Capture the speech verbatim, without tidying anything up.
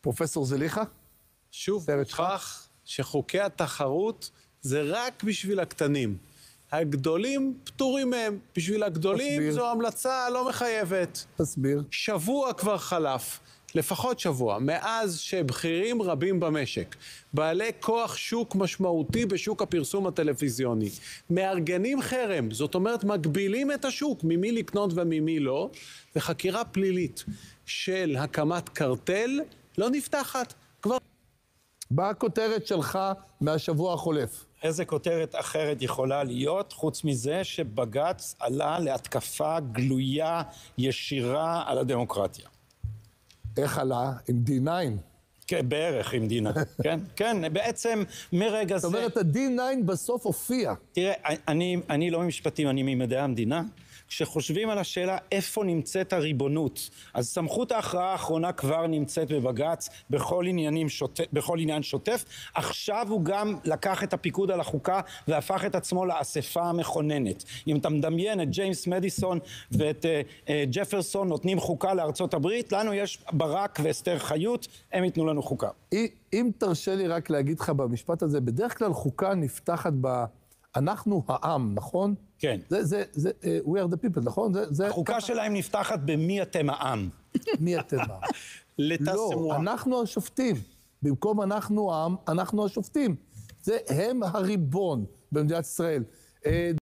פרופסור זליכה? שוב, הוכח שחוקי התחרות זה רק בשביל הקטנים. הגדולים פטורים מהם. בשביל הגדולים תסביר. זו המלצה לא מחייבת. תסביר. שבוע כבר חלף, לפחות שבוע, מאז שבכירים רבים במשק, בעלי כוח שוק משמעותי בשוק הפרסום הטלוויזיוני, מארגנים חרם, זאת אומרת מגבילים את השוק, ממי לקנות וממי לא, וחקירה פלילית של הקמת קרטל לא נפתחת. כבר... באה הכותרת שלך מהשבוע החולף. איזה כותרת אחרת יכולה להיות, חוץ מזה שבג"ץ עלה להתקפה גלויה, ישירה על הדמוקרטיה. איך עלה? עם די ניין. כן, בערך עם די ניין, כן? כן, בעצם מרגע זה... זאת אומרת, ה-די ניין בסוף הופיע. תראה, אני, אני לא ממשפטים, אני ממדעי המדינה. כשחושבים על השאלה איפה נמצאת הריבונות, אז סמכות ההכרעה האחרונה כבר נמצאת בבג"ץ בכל עניינים שוטף, בכל עניין שוטף. עכשיו הוא גם לקח את הפיקוד על החוקה והפך את עצמו לאספה המכוננת. אם אתה מדמיין את ג'יימס מדיסון ואת uh, uh, ג'פרסון נותנים חוקה לארצות הברית, לנו יש ברק ואסתר חיות, הם ייתנו לנו חוקה. אם תרשה לי רק להגיד לך במשפט הזה, בדרך כלל חוקה נפתחת ב... אנחנו העם, נכון? כן. זה, זה, זה, uh, we are the people, נכון? זה, זה... החוקה שלהם נפתחת במי אתם העם. מי אתם העם? לא, אנחנו השופטים. במקום אנחנו העם, אנחנו השופטים. זה הם הריבון במדינת ישראל.